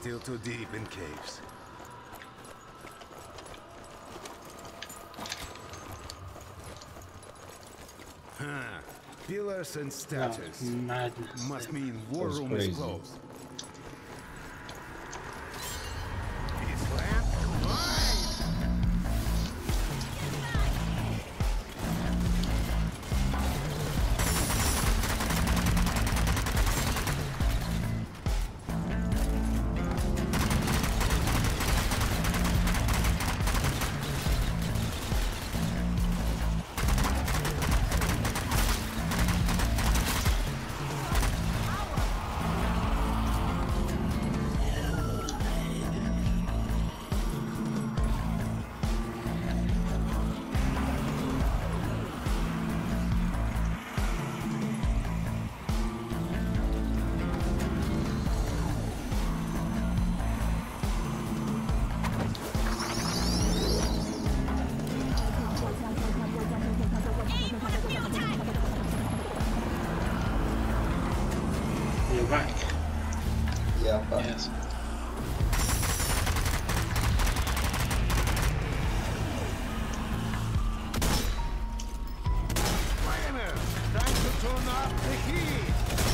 still too deep in caves. Huh. Pillars and statues. Madness. Must mean war room is closed. This land? You're back. Yeah, I'm back. Yes. Fire! Time to turn up the heat!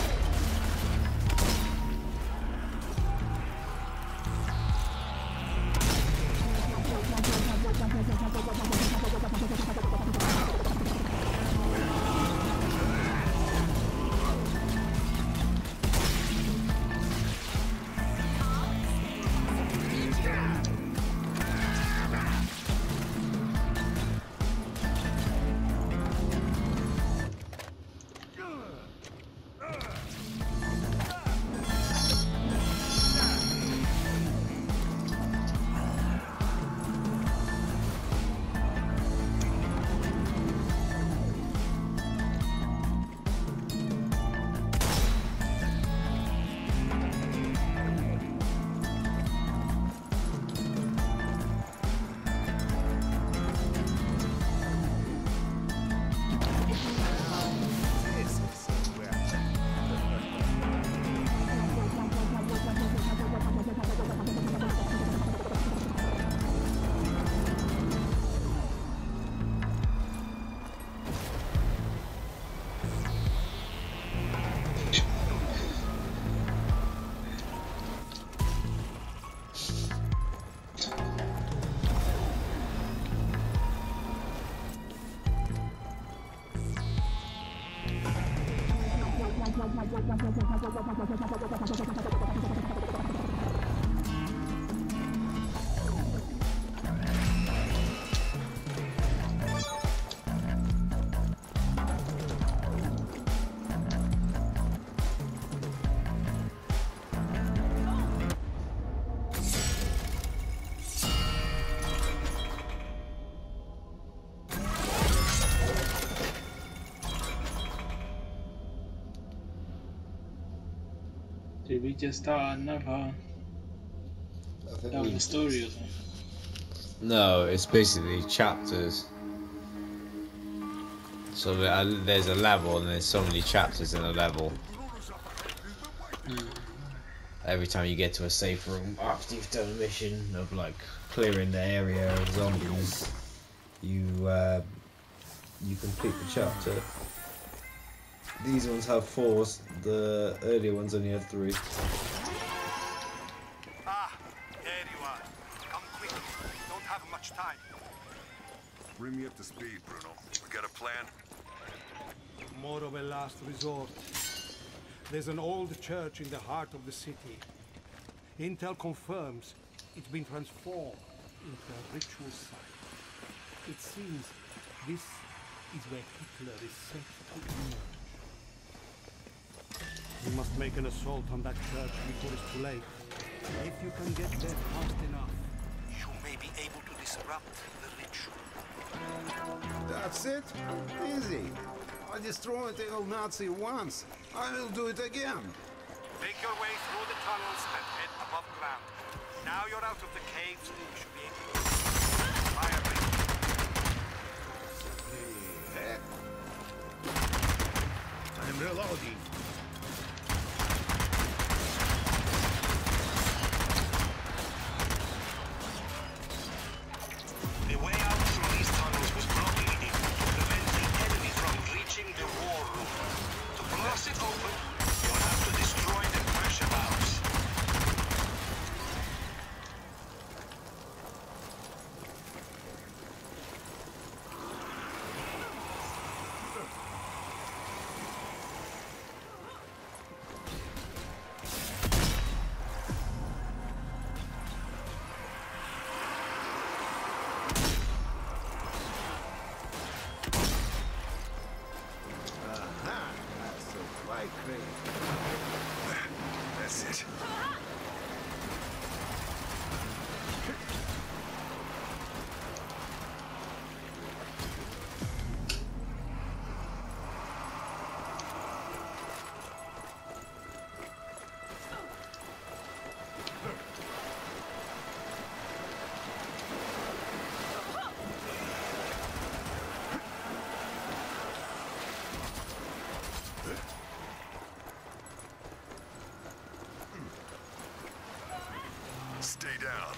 Did we just start another story or something? No, it's basically chapters. So there's a level and there's so many chapters in a level. Every time you get to a safe room after you've done a mission of like clearing the area of zombies, you complete the chapter. These ones have 4, the earlier ones only have 3. Ah, there you are. Come quickly. Don't have much time. Bring me up to speed, Bruno. We got a plan? More of a last resort. There's an old church in the heart of the city. Intel confirms it's been transformed into a ritual site. It seems this is where Hitler is set to emerge. We must make an assault on that church before it's too late. If you can get there fast enough, you may be able to disrupt the ritual. That's it? Easy. I destroyed the old Nazi once. I will do it again. Make your way through the tunnels and head above ground. Now you're out of the caves, you should be able to fire rate. I'm reloading. That's it. Stay down.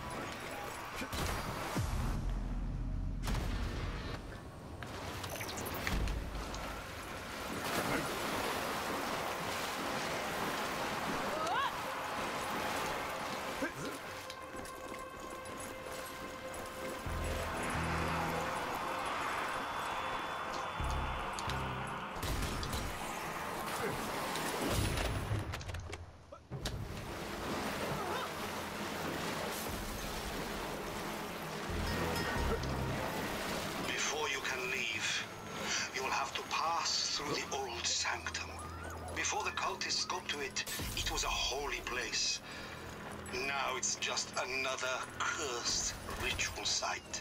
Before you can leave, you'll have to pass through the old sanctum. Before the cultists got to it, it was a holy place. Now it's just another cursed ritual site.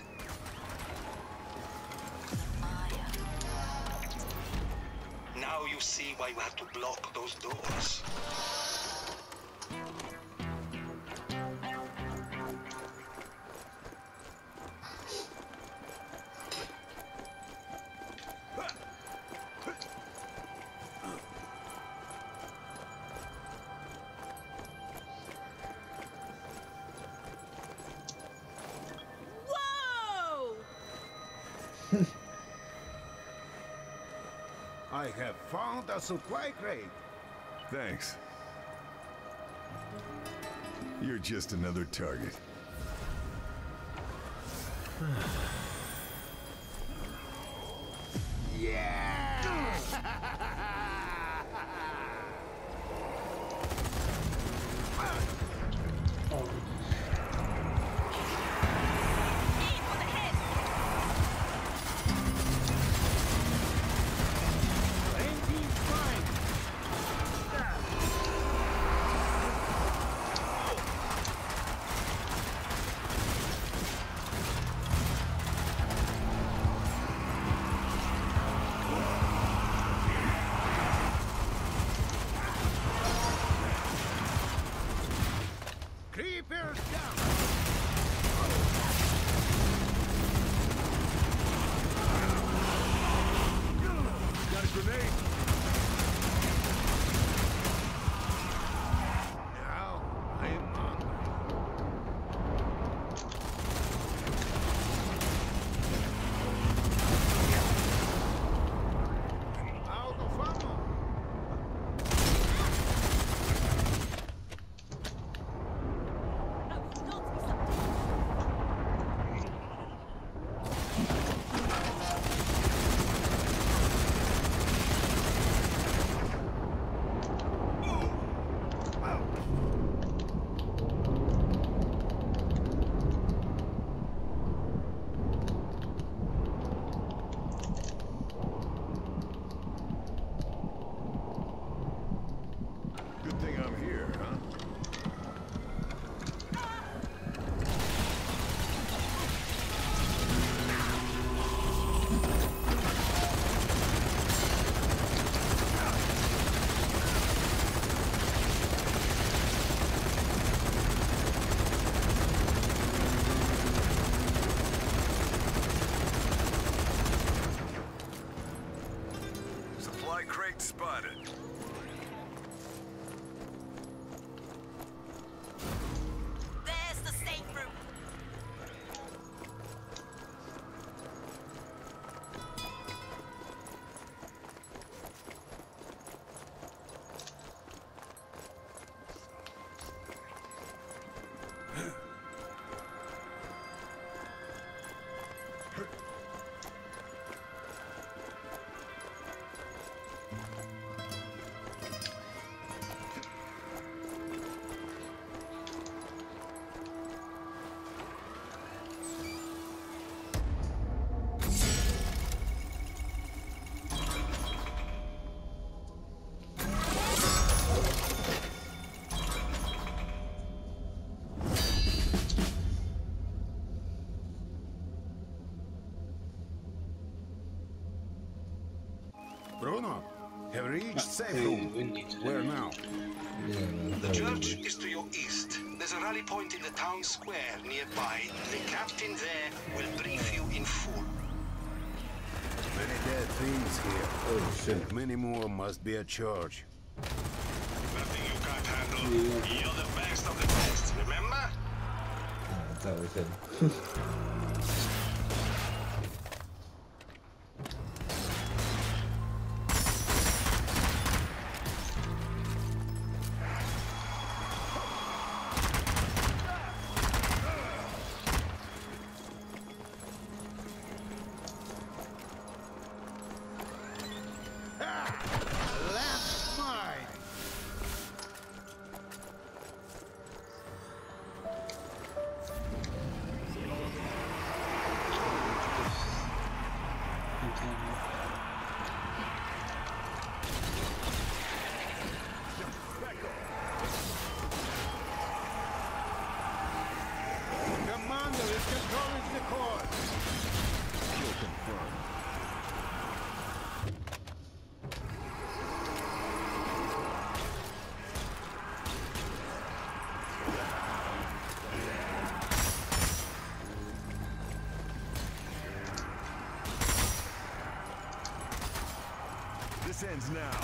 Now you see why you had to block those doors. Whoa! I have found a supply crate. Thanks. You're just another target. reached safe Very room. windy today. Where now? Yeah, man, The very church weird. is to your east. There's a rally point in the town square nearby. The captain there will brief you in full. Many dead things here. Oh shit. Many more must be at church. Nothing you can't handle. You're the best of the best, remember? Oh, that was him. Left mine. Commander is controlling the course. Kill confirmed. This ends now.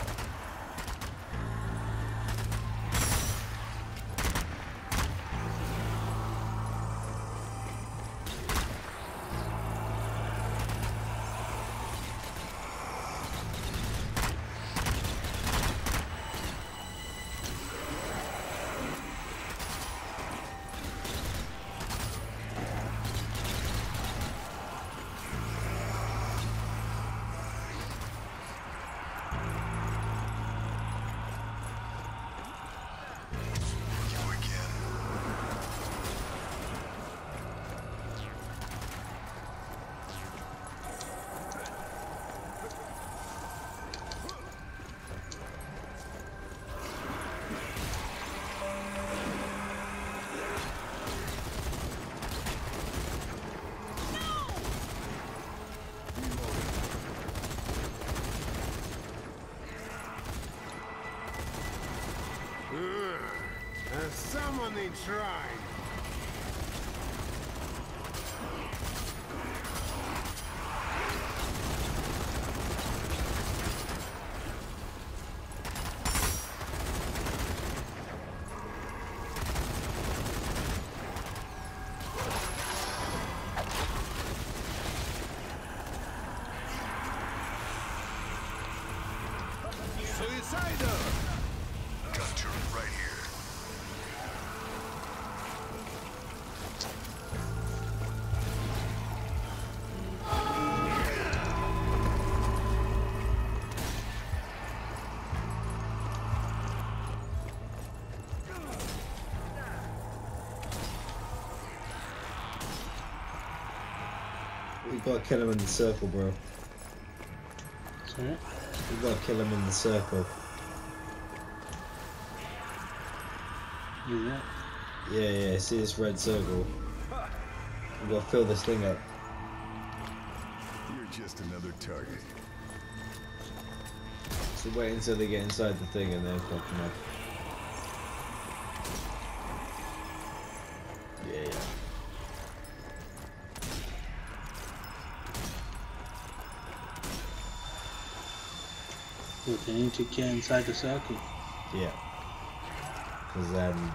You again. A summoning shrine. Suicidal! Gun turret right here. We gotta kill him in the circle, bro. Sorry? We gotta kill him in the circle. You there? Yeah, see this red circle? We gotta fill this thing up. You're just another target. So wait until they get inside the thing and then fuck them up. Yeah. But they need to get inside the circle. Yeah. Because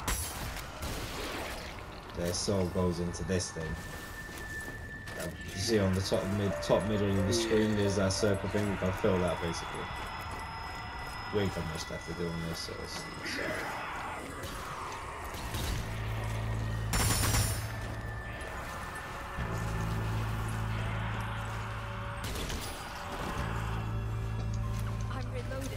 their soul goes into this thing. You see on the top middle of the screen, there's that circle thing. We can fill that basically. We ain't got much stuff to do on this, so it's I'm reloading.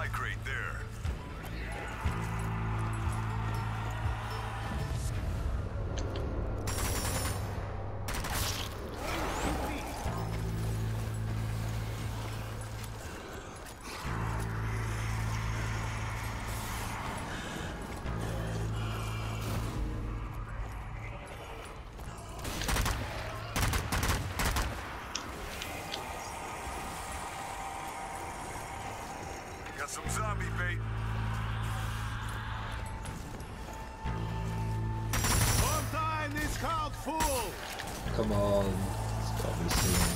crate there. Got some zombie bait. One time this cart full! Come on, it's gotta be soon.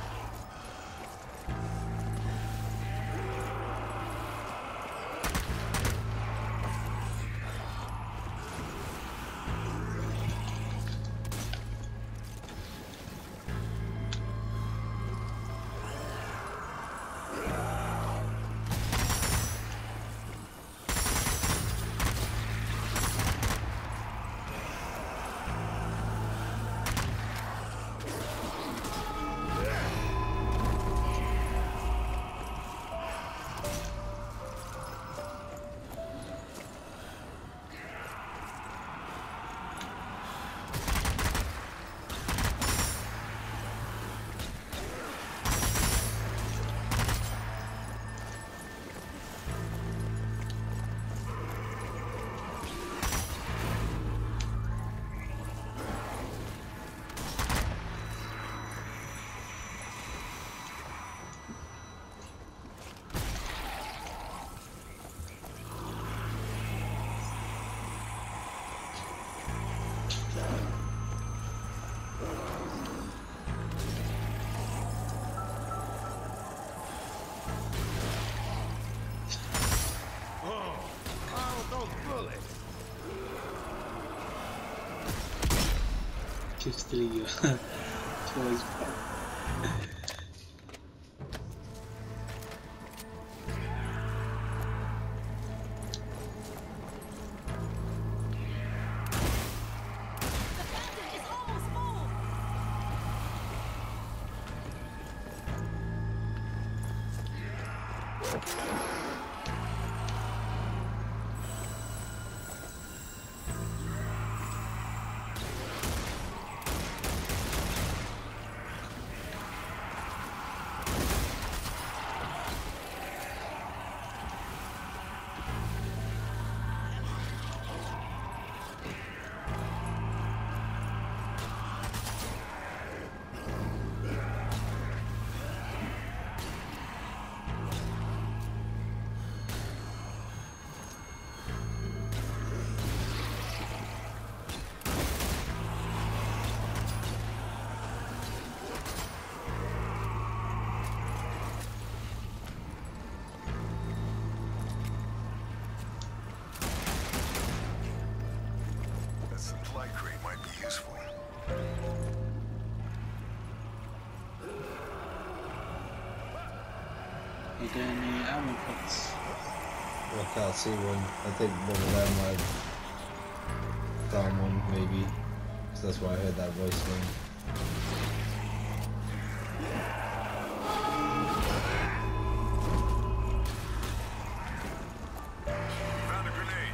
Чувствую. Choice. That supply crate might be useful. Are there any ammo pots? I can't see one. I think one of them might down one maybe. So that's why I heard that voice thing. Found a grenade.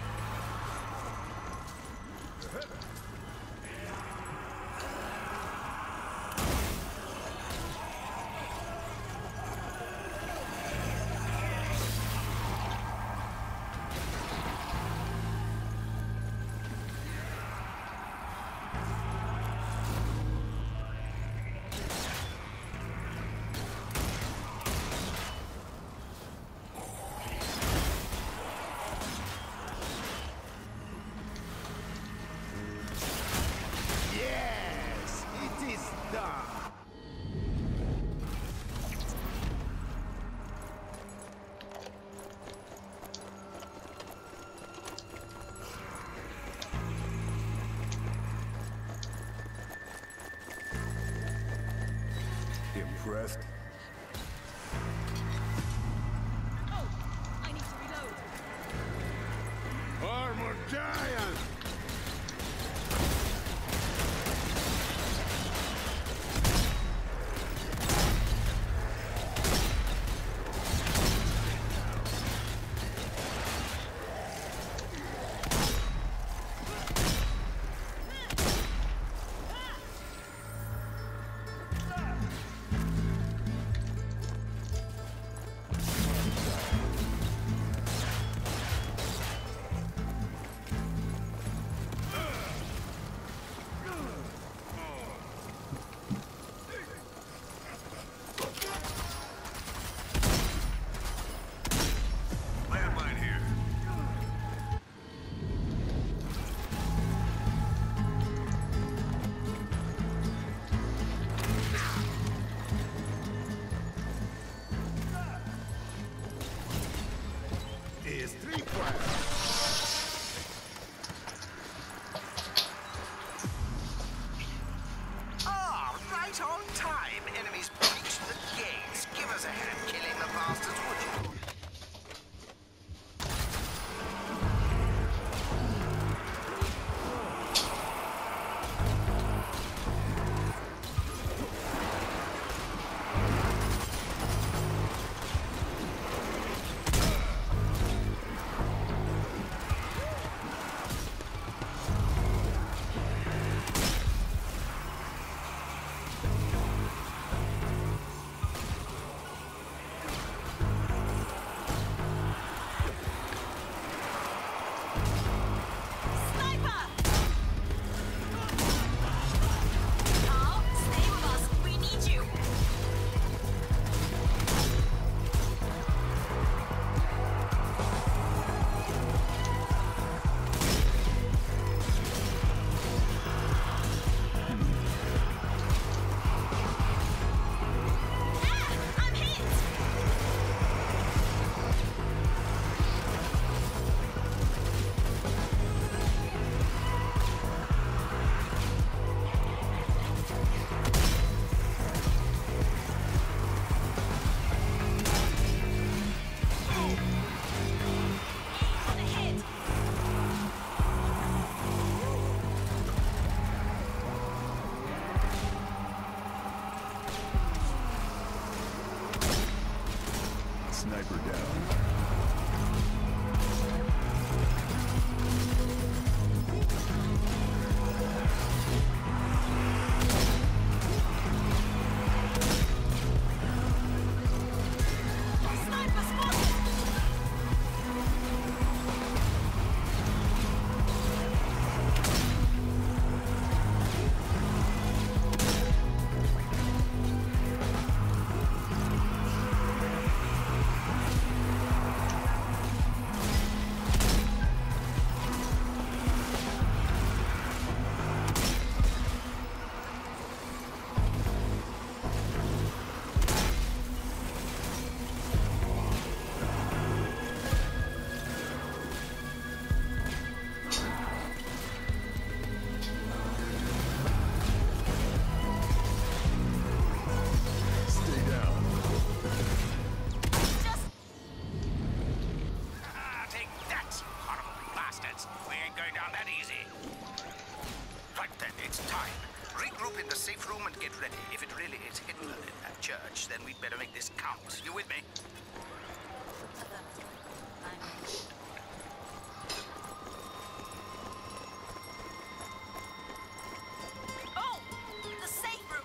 Streetfire! Ah, right on time. Enemies breached the gates. Give us a hand killing the bastards, would you? Sniper down. Then we'd better make this count. You with me? Oh! The safe room!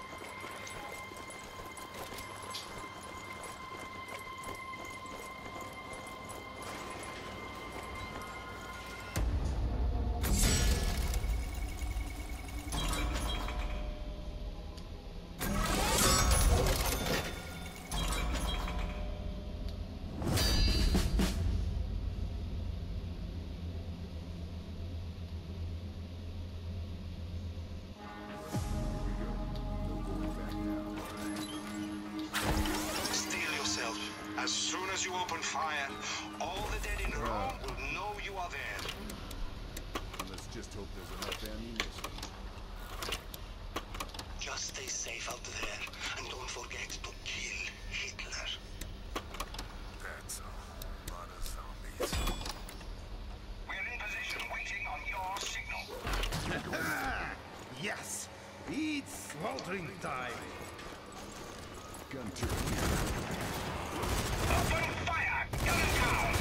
As soon as you open fire, all the dead in Rome will know you are there. Let's just hope there's enough ammunition. Just stay safe out there, and don't forget to kill Hitler. That's a lot of zombies. We're in position, waiting on your signal. Yes! It's slaughtering time! Gun turret. Open fire! Gun down!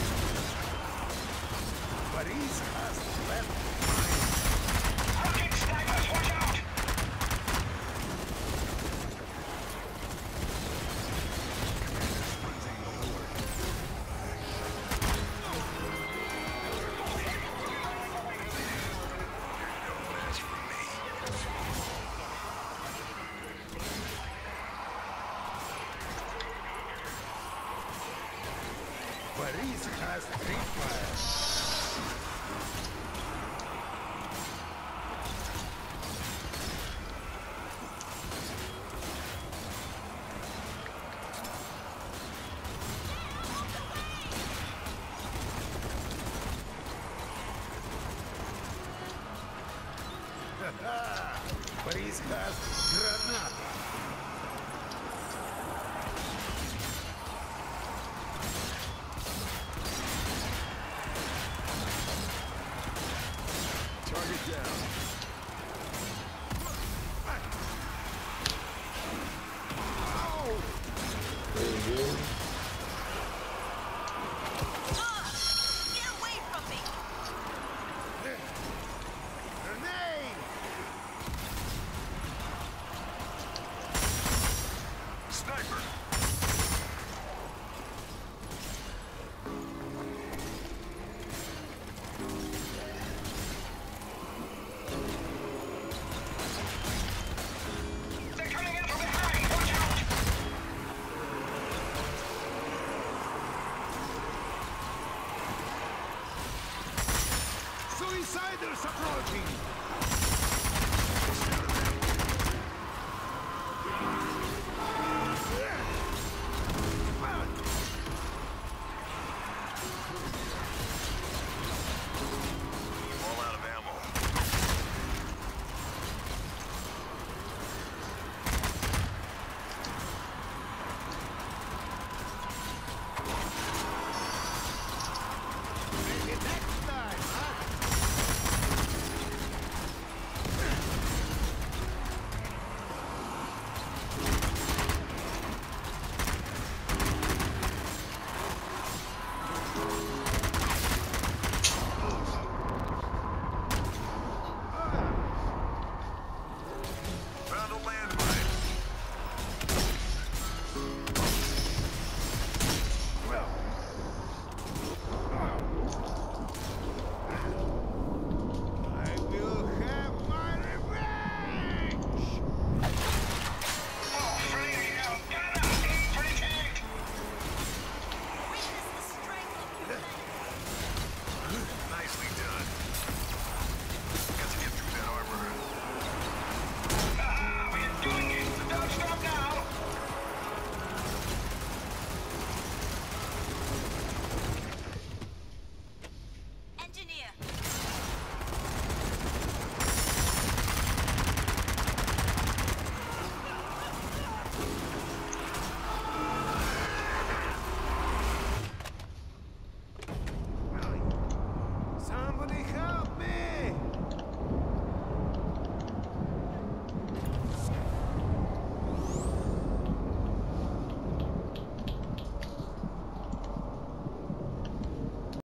Paris has left. Rocket snipers, watch out! Paris has Streetfire. This has Granada. Target down. Get away from me! Grenade! Sniper! They're coming in from behind! Watch out! Suiciders approaching!